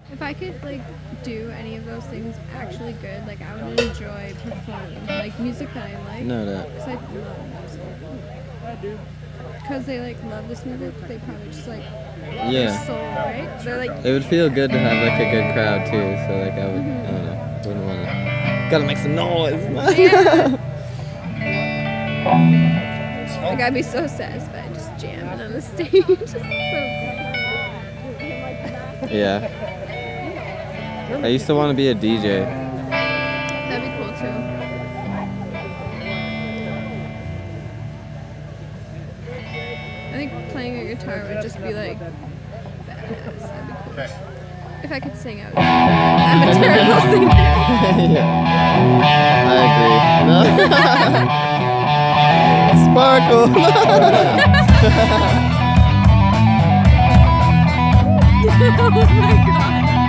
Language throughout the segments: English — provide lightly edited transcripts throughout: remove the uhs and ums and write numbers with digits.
If I could like do any of those things actually good, like I would enjoy performing, like music that I like. No, no. Because I love music. Because they like love this music, they probably just like their soul, right? They're like. It would feel good to have like a good crowd too. So like I would, I don't know, wouldn't want to. Gotta make some noise. Yeah. Like I'd be so satisfied just jamming on the stage. Just so good. Yeah. I used to want to be a DJ. That'd be cool too. I think playing a guitar would just be like badass. That'd be cool. If I could sing, I would. I'm a terrible singer. Yeah. I agree. No. Sparkle. Oh my god.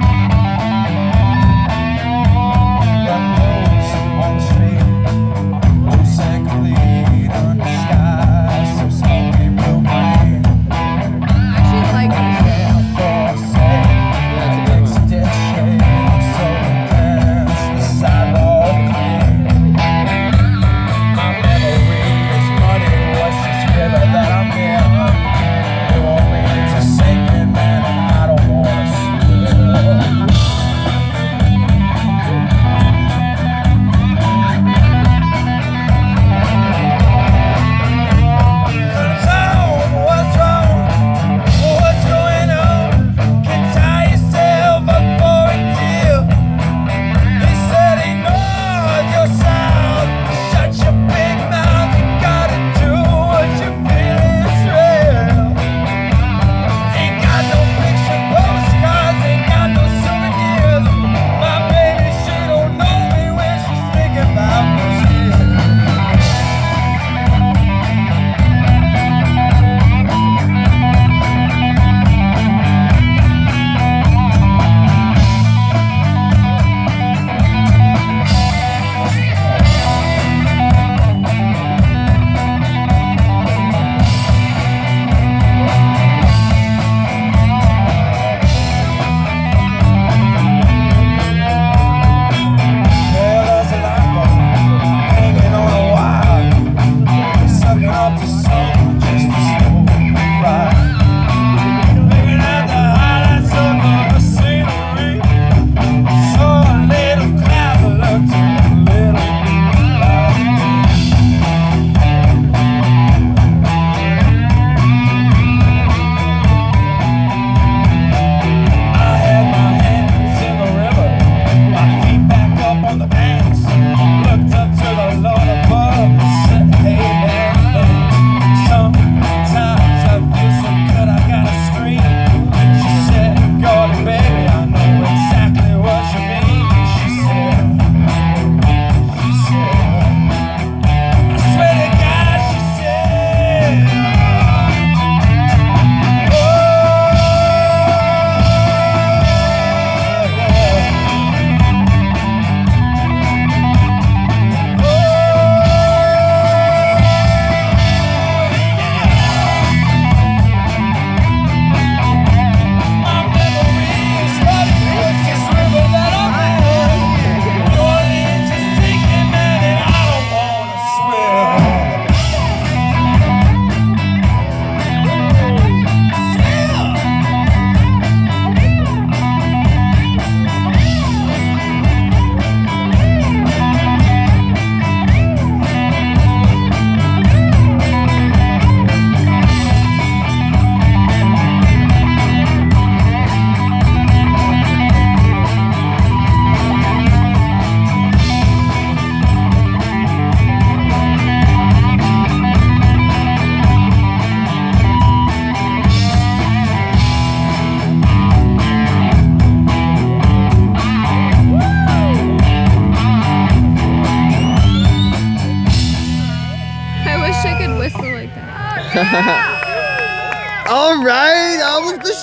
All right, that was the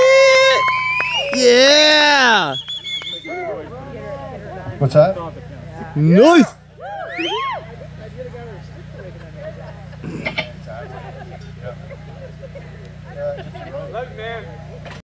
shit. Yeah. What's that? Nice. Look, man.